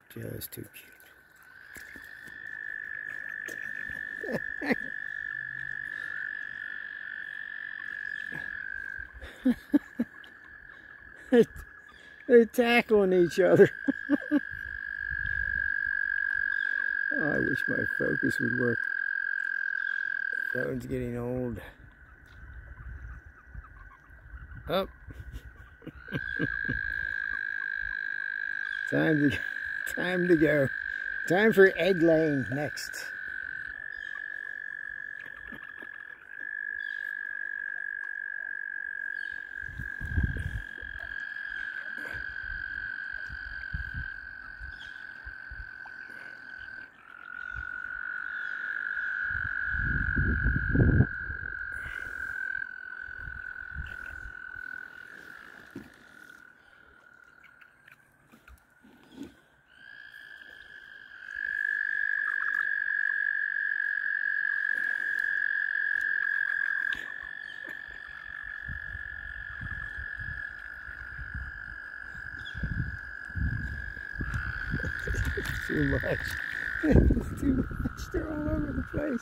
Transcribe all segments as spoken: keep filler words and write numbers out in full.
Just too cute. They're tackling each other. Oh, I wish my focus would work. The phone's getting old. Up. Time to time to go. Time for egg laying next. Too much. It's too much. They're all over the place.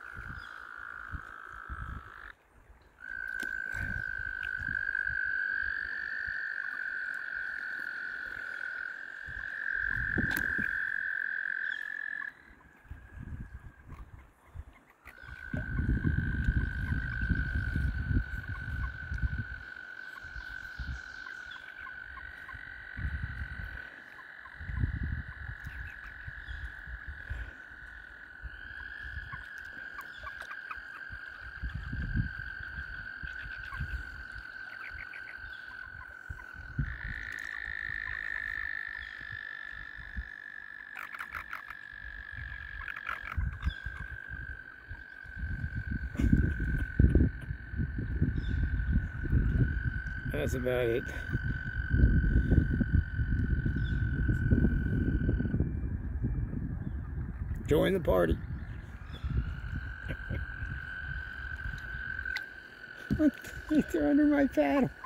That's about it. Join the party. They're under my paddle.